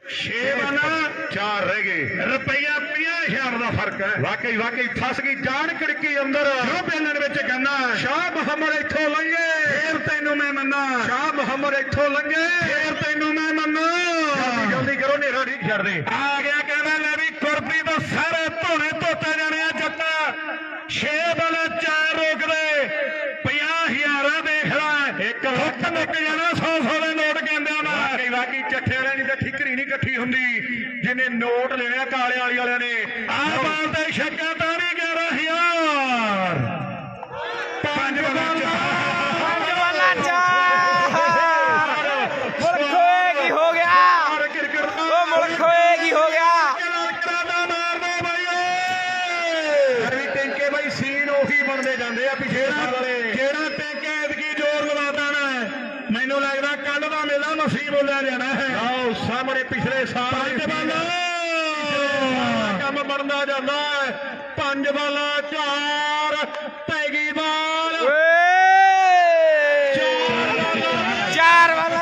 6 बना 4 रह गए रुपया 50,000 का फर्क है। वाकई वाकई फस गई जान खिड़की अंदर जो बेलन विच कहना शाह मुहम्मद इथों लंघे फिर तैनू मैं मन्ना शाह मुहम्मद इथों लंघे फिर तैनू मैं मन्ना जल्दी करो नेरा नहीं छड़ दे आ गया कहना ले भी कुर्बी तो सारे धोने धोते जाने जट्टा 6 बना 4 रोक दे 50,000 देख ला एक हुक्म मुक जाना 100 ਦੇ ਨੋਟ ਕਹਿੰਦੇ ਆ ਵਾਕਈ ਵਾਕਈ ਚੱਠੇ ਵਾਲਿਆਂ ਦੀ ਤਾਂ ਠਿਕਰੀ ਨਹੀਂ ਇਕੱਠੀ ਹੁੰਦੀ ਜਿਹਨੇ ਨੋਟ ਲੈਣੇ ਕਾਲੇ ਵਾਲੀ ਵਾਲਿਆਂ ਨੇ ਆਹ ਬਾਲ ਤੇ ਛੱਕਾ ਤਾਂ ਨਹੀਂ 11,000 5 ਵਾਲਾ 4 मुल्क खोए की हो गया वो मुल्क खोए की हो गया ਟੈਂਕੇ ਬਾਈ ਸੀਨ ਉਹੀ ਬਣਦੇ ਜਾਂਦੇ ਆ ਪਿਛੇ ਸਾਲ ਵਾਲੇ ਜਿਹੜਾ ਟੈਂਕੇ ਐਤਕੀ ਜ਼ੋਰ ਲਵਾ ਦੇਣਾ ਮੈਨੂੰ ਲੱਗਦਾ ਕੱਲ ਦਾ ਮੇਲਾ ਮਸੀਹ ਬੋਲਿਆ ਜਾਣਾ ਹੈ ਆਓ ਸਾਹਮਣੇ ਪਿਛਲੇ ਸਾਲ ਕੰਮ ਬਣਦਾ ਜਾਂਦਾ 5 ਵਾਲਾ 4 ਪੈ ਗਈ ਬਾਲ 4 वाला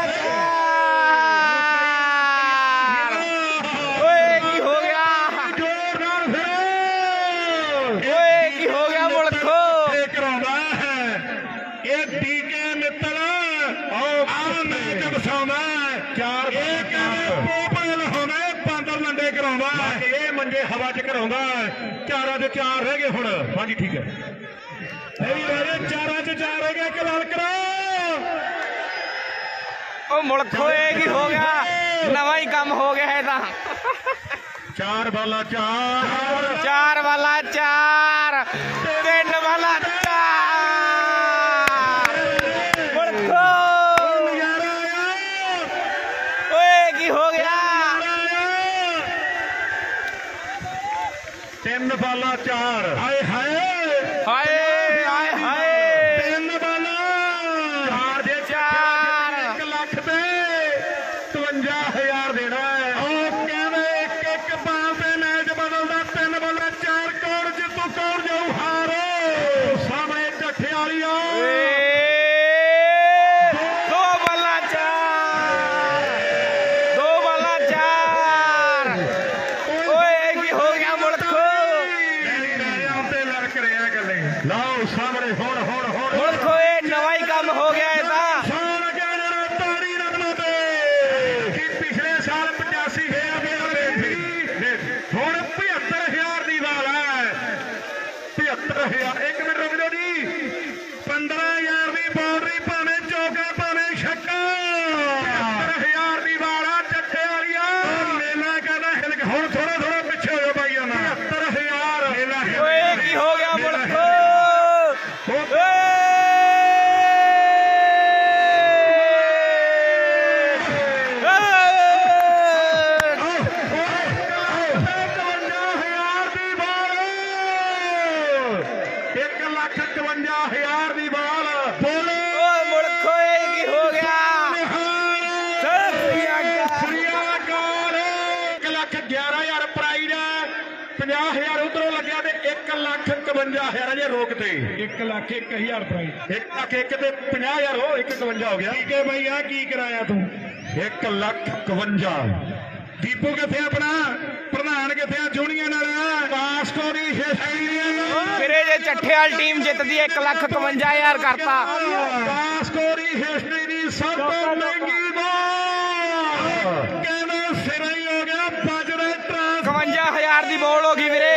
4 ओए की हो गया जोर ਨਾਲ ਫਿਰ ओए की हो गया मुल्क खो ਇਹ ਕਰਾਉਂਦਾ ਹੈ ਇਹ ਡੀਕੇ ਮਿੱਤਲ ਆਹ ਮੈਚ ਵਸਾਉਂਦਾ 4 ਇਹ ਕਹਿੰਦੇ ਪੋਪਲ ਹੋਣਾ ਬਾਂਦਰ ਲੰਡੇ ਕਰਾਉਂਦਾ ਇਹ ਮੰਜੇ ਹਵਾ 'ਚ ਕਰਾਉਂਦਾ 4 'ਚ 4 ਰਹਿ ਗਏ ਹੁਣ ਹਾਂਜੀ ਠੀਕ ਹੈ ਇਹ ਵੀ ਰਾਜੇ 4 'ਚ 4 ਰਹਿ ਗਏ ਕਲਾਲ ਕਰੋ ओ मुल्क खोए की हो गया नवा ही काम हो गया है ता 4 ਵਾਲਾ 4 4 वाला 4 3 वाला 4 मुल्क खो ਨਜ਼ਾਰਾ ਆਇਆ ओए की हो गया 3 ਵਾਲਾ 4 ਹਾਏ ਹਾਏ हाय हाय हाय 3 ਵਾਲਾ 4 ਦੇ 4 1 ਲੱਖ ਤੇ 52,000 ਦੇਣਾ ਹੈ ਉਹ ਕਹਿੰਦੇ ਇੱਕ ਇੱਕ ਬਾਲ ਤੇ ਮੈਚ ਬਦਲਦਾ 3 ਵਾਲਾ 4 ਕੌਣ ਜਿੱਤੂ ਕੌਣ ਜਾਊ ਹਾਰ ਸਾਹਮਣੇ ਢੱਠੇ ਵਾਲੀਆਂ 2 वाला 4 2 वाला 4 ओए की हो गया मुल्क खो ਤੇ ਲੜਕ ਰਿਹਾ ਗੱਲੇ ਲਓ ਸਾਹਮਣੇ ਹੁਣ ਹੁਣ ਹੁਣ मुल्क खोए नवा ही काम हो गया है ता ਸੌਣ ਗਿਆ ਜਿਹੜਾ ਤਾੜੀ ਰਤਨਾ ਤੇ ਕਿ ਪਿਛਲੇ ਸਾਲ 85,000 ਦੀ ਸੀ ਹੁਣ 75,000 ਦੀ ਵਾਲ ਹੈ 75,000 ਇੱਕ ਮਿੰਟ ਰੁਕ ਜਾਓ ਜੀ 15,000 ਦੀ ਬਾਉਂਡਰੀ ਭਾਵੇਂ ਚੌਕਾ ਭਾਵੇਂ ਛੱਕਾ 75,000 ਦੀ ਵਾਲ ਆ ਜੱਟੇ ਵਾਲੀਆ ਮੇਲਾ ਕਹਿੰਦਾ ਹਿਲ ਹੁਣ ਥੋੜਾ ਥੋੜਾ ਪਿੱਛੇ ਹੋ ਜਾਓ ਬਾਈਆਂ ਨਾਲ 75,000 ਮੇਲਾ ओए की हो गया मुल्क खो ਦੀ ਬਾਲ ਬੋਲੋ मुल्क खोए की हो गया ਇੱਕ ਲੱਖ 11,000 ਪ੍ਰਾਈਜ਼ ਹੈ 50,000 ਉਧਰੋਂ ਲੱਗਿਆ ਤੇ 1,51,000 ਅਜੇ ਰੋਕ ਤੇ 1,01,000 ਪ੍ਰਾਈਜ਼ 1,01,000 ਤੇ 50,000 ਹੋ 1,51 ਹੋ ਗਿਆ ਠੀਕ ਹੈ ਬਈ ਆ ਕੀ ਕਰਾਇਆ ਤੂੰ 1,51,000 ਦੀਪੂ ਕਿੱਥੇ ਆਪਣਾ ਪ੍ਰਧਾਨ ਕਿੱਥੇ ਆ ਜੂਨੀਅਰ ਨਾਲ ਕਾਸਟੋਰੀ फिरे जे चट्ठे वाली टीम जितदी 1,51,000 करता ਕਾਸਟੋਰੀ ਹਿਸਟਰੀ ਦੀ ਸਭ ਤੋਂ ਮਹਿੰਗੀ ਬਾਲ ਕਹਿੰਦੇ ਸਿਰਾ ਹੀ ਹੋ ਗਿਆ ਬਜਰੇ ਟਰਾਂਸ 51,000 ਦੀ ਬੋਲ हो गई वीरे